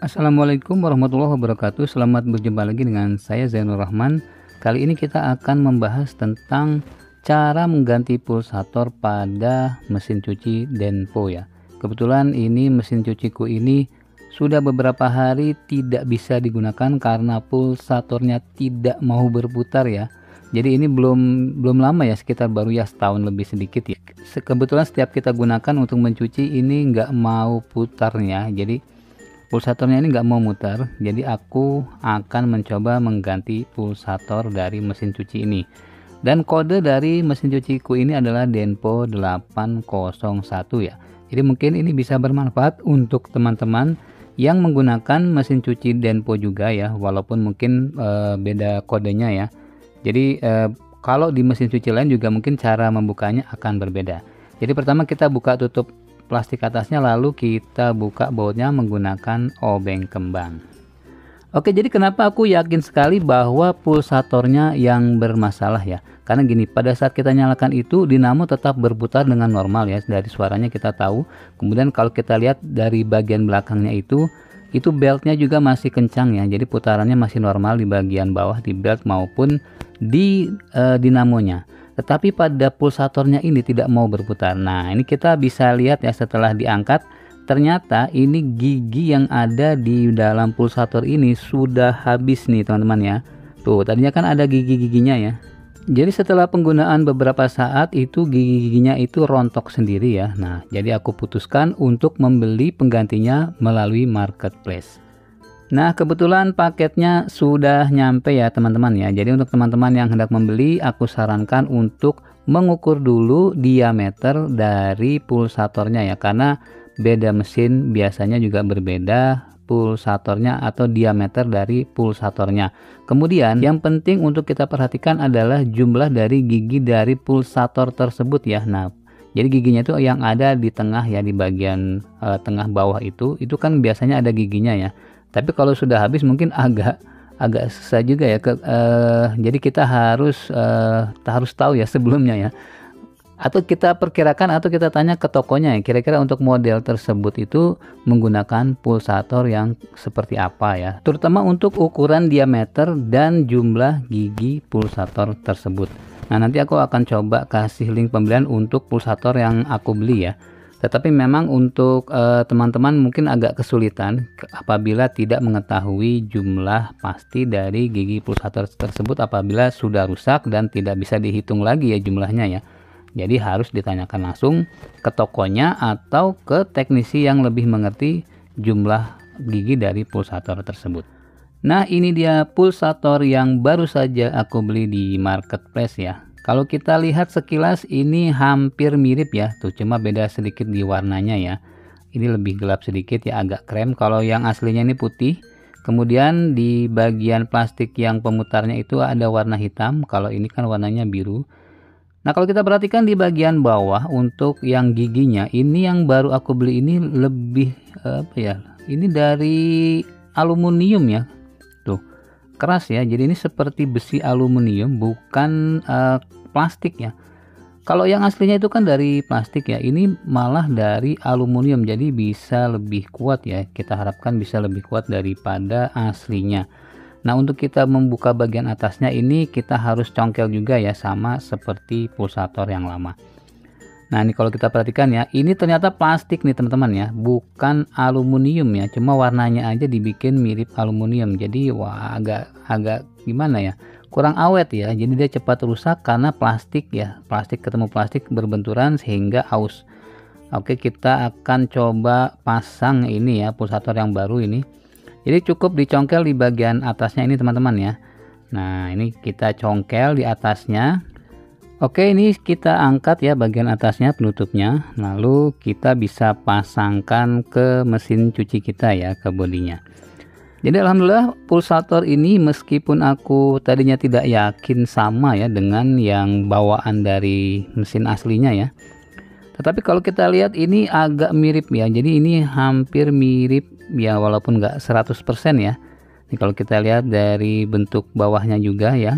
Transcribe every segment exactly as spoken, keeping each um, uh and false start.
Assalamualaikum warahmatullahi wabarakatuh. Selamat berjumpa lagi dengan saya Zainur Rahman. Kali ini kita akan membahas tentang cara mengganti pulsator pada mesin cuci Denpo ya. Kebetulan ini mesin cuciku ini sudah beberapa hari tidak bisa digunakan karena pulsatornya tidak mau berputar ya. Jadi ini belum belum lama ya, sekitar baru ya setahun lebih sedikit ya. Kebetulan setiap kita gunakan untuk mencuci ini nggak mau putarnya. Jadi pulsatornya ini nggak mau muter, jadi aku akan mencoba mengganti pulsator dari mesin cuci ini. Dan kode dari mesin cuciku ini adalah Denpo delapan nol satu ya. Jadi mungkin ini bisa bermanfaat untuk teman-teman yang menggunakan mesin cuci Denpo juga ya, walaupun mungkin e, beda kodenya ya. Jadi e, kalau di mesin cuci lain juga mungkin cara membukanya akan berbeda. Jadi pertama kita buka tutup plastik atasnya, lalu kita buka bautnya menggunakan obeng kembang. Oke, jadi kenapa aku yakin sekali bahwa pulsatornya yang bermasalah ya? Karena gini, pada saat kita nyalakan itu dinamo tetap berputar dengan normal ya, dari suaranya kita tahu. Kemudian kalau kita lihat dari bagian belakangnya itu itu beltnya juga masih kencang ya, jadi putarannya masih normal di bagian bawah di belt maupun di uh, dinamonya. Tetapi pada pulsatornya ini tidak mau berputar. Nah, ini kita bisa lihat ya, setelah diangkat ternyata ini gigi yang ada di dalam pulsator ini sudah habis nih teman-teman ya. Tuh, tadinya kan ada gigi-giginya ya. Jadi setelah penggunaan beberapa saat itu gigi-giginya itu rontok sendiri ya. Nah, jadi aku putuskan untuk membeli penggantinya melalui marketplace. Nah, kebetulan paketnya sudah nyampe ya teman-teman ya. Jadi untuk teman-teman yang hendak membeli, aku sarankan untuk mengukur dulu diameter dari pulsatornya ya, karena beda mesin biasanya juga berbeda pulsatornya atau diameter dari pulsatornya. Kemudian yang penting untuk kita perhatikan adalah jumlah dari gigi dari pulsator tersebut ya. Nah, jadi giginya itu yang ada di tengah ya, di bagian uh, tengah bawah itu itu kan biasanya ada giginya ya. Tapi kalau sudah habis mungkin agak agak susah juga ya. Ke, uh, jadi kita harus uh, harus tahu ya sebelumnya ya. Atau kita perkirakan atau kita tanya ke tokonya ya, kira-kira untuk model tersebut itu menggunakan pulsator yang seperti apa ya. Terutama untuk ukuran diameter dan jumlah gigi pulsator tersebut. Nah, nanti aku akan coba kasih link pembelian untuk pulsator yang aku beli ya. Tetapi memang untuk teman-teman uh, mungkin agak kesulitan apabila tidak mengetahui jumlah pasti dari gigi pulsator tersebut apabila sudah rusak dan tidak bisa dihitung lagi ya jumlahnya ya. Jadi harus ditanyakan langsung ke tokonya atau ke teknisi yang lebih mengerti jumlah gigi dari pulsator tersebut. Nah, ini dia pulsator yang baru saja aku beli di marketplace ya. Kalau kita lihat sekilas ini hampir mirip ya, tuh cuma beda sedikit di warnanya ya. Ini lebih gelap sedikit ya, agak krem. Kalau yang aslinya ini putih. Kemudian di bagian plastik yang pemutarnya itu ada warna hitam. Kalau ini kan warnanya biru. Nah, kalau kita perhatikan di bagian bawah untuk yang giginya, ini yang baru aku beli ini lebih apa ya? Ini dari aluminium ya. Tuh, keras ya. Jadi ini seperti besi aluminium, bukan uh, plastik ya. Kalau yang aslinya itu kan dari plastik ya, ini malah dari aluminium, jadi bisa lebih kuat ya. Kita harapkan bisa lebih kuat daripada aslinya. Nah, untuk kita membuka bagian atasnya ini kita harus congkel juga ya, sama seperti pulsator yang lama. Nah, ini kalau kita perhatikan ya, ini ternyata plastik nih teman-teman ya, bukan aluminium ya, cuma warnanya aja dibikin mirip aluminium. Jadi wah, agak agak gimana ya, kurang awet ya, jadi dia cepat rusak karena plastik ya, plastik ketemu plastik berbenturan sehingga aus. Oke, kita akan coba pasang ini ya, pulsator yang baru ini. Jadi cukup dicongkel di bagian atasnya ini teman-teman ya. Nah, ini kita congkel di atasnya. Oke, ini kita angkat ya bagian atasnya, penutupnya. Lalu kita bisa pasangkan ke mesin cuci kita ya, ke bodinya. Jadi alhamdulillah pulsator ini meskipun aku tadinya tidak yakin sama ya dengan yang bawaan dari mesin aslinya ya. Tetapi kalau kita lihat ini agak mirip ya. Jadi ini hampir mirip ya, walaupun nggak seratus persen ya. Ini kalau kita lihat dari bentuk bawahnya juga ya.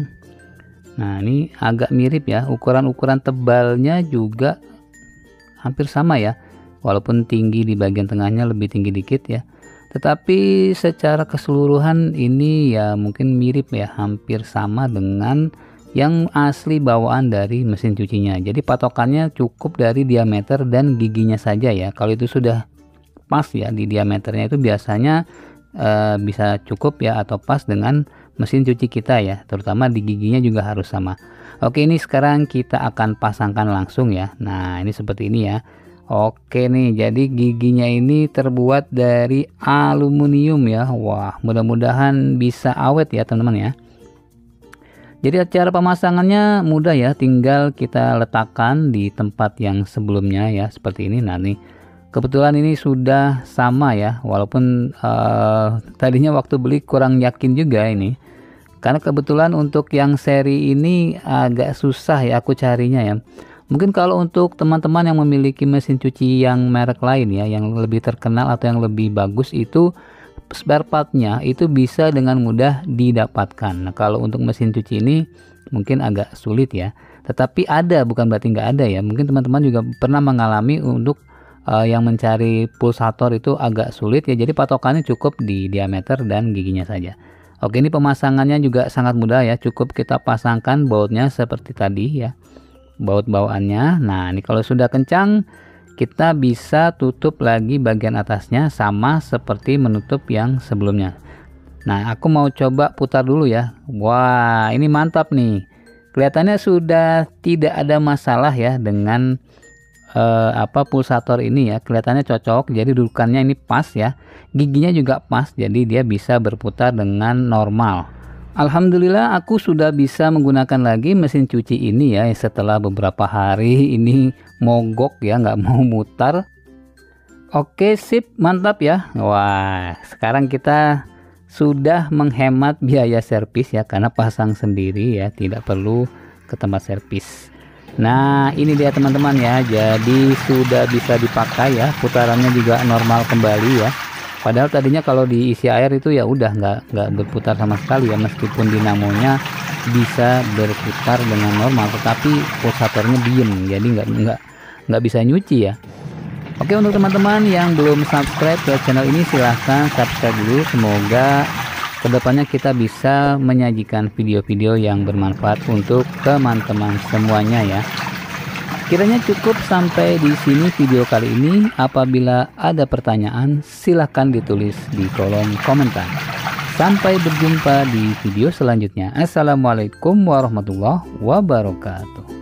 Nah, ini agak mirip ya, ukuran-ukuran tebalnya juga hampir sama ya, walaupun tinggi di bagian tengahnya lebih tinggi dikit ya. Tetapi secara keseluruhan ini ya mungkin mirip ya, hampir sama dengan yang asli bawaan dari mesin cucinya. Jadi patokannya cukup dari diameter dan giginya saja ya. Kalau itu sudah pas ya di diameternya, itu biasanya e, bisa cukup ya, atau pas dengan mesin cuci kita ya, terutama di giginya juga harus sama. Oke, ini sekarang kita akan pasangkan langsung ya. Nah, ini seperti ini ya. Oke nih, jadi giginya ini terbuat dari aluminium ya. Wah, mudah-mudahan bisa awet ya teman-teman ya. Jadi cara pemasangannya mudah ya, tinggal kita letakkan di tempat yang sebelumnya ya, seperti ini. Nah nih, kebetulan ini sudah sama ya, walaupun uh, tadinya waktu beli kurang yakin juga ini, karena kebetulan untuk yang seri ini agak susah ya aku carinya ya. Mungkin kalau untuk teman-teman yang memiliki mesin cuci yang merek lain ya, yang lebih terkenal atau yang lebih bagus, itu spare partnya itu bisa dengan mudah didapatkan. Nah, kalau untuk mesin cuci ini mungkin agak sulit ya, tetapi ada, bukan berarti nggak ada ya. Mungkin teman-teman juga pernah mengalami untuk uh, yang mencari pulsator itu agak sulit ya, jadi patokannya cukup di diameter dan giginya saja. Oke, ini pemasangannya juga sangat mudah ya, cukup kita pasangkan bautnya seperti tadi ya, baut bawaannya. Nah, ini kalau sudah kencang, kita bisa tutup lagi bagian atasnya sama seperti menutup yang sebelumnya. Nah, aku mau coba putar dulu ya. Wah, ini mantap nih. Kelihatannya sudah tidak ada masalah ya dengan eh, apa pulsator ini ya. Kelihatannya cocok, jadi dudukannya ini pas ya. Giginya juga pas, jadi dia bisa berputar dengan normal. Alhamdulillah aku sudah bisa menggunakan lagi mesin cuci ini ya, setelah beberapa hari ini mogok ya, nggak mau mutar. Oke, sip, mantap ya. Wah, sekarang kita sudah menghemat biaya servis ya, karena pasang sendiri ya, tidak perlu ke tempat servis. Nah, ini dia teman-teman ya, jadi sudah bisa dipakai ya, putarannya juga normal kembali ya. Padahal tadinya kalau diisi air itu ya udah nggak nggak berputar sama sekali ya, meskipun dinamonya bisa berputar dengan normal, tetapi pulsatornya diem, jadi nggak nggak nggak bisa nyuci ya. Oke, untuk teman-teman yang belum subscribe ke channel ini, silahkan subscribe dulu. Semoga kedepannya kita bisa menyajikan video-video yang bermanfaat untuk teman-teman semuanya ya. Kiranya cukup sampai di sini video kali ini. Apabila ada pertanyaan, silahkan ditulis di kolom komentar. Sampai berjumpa di video selanjutnya. Assalamualaikum warahmatullahi wabarakatuh.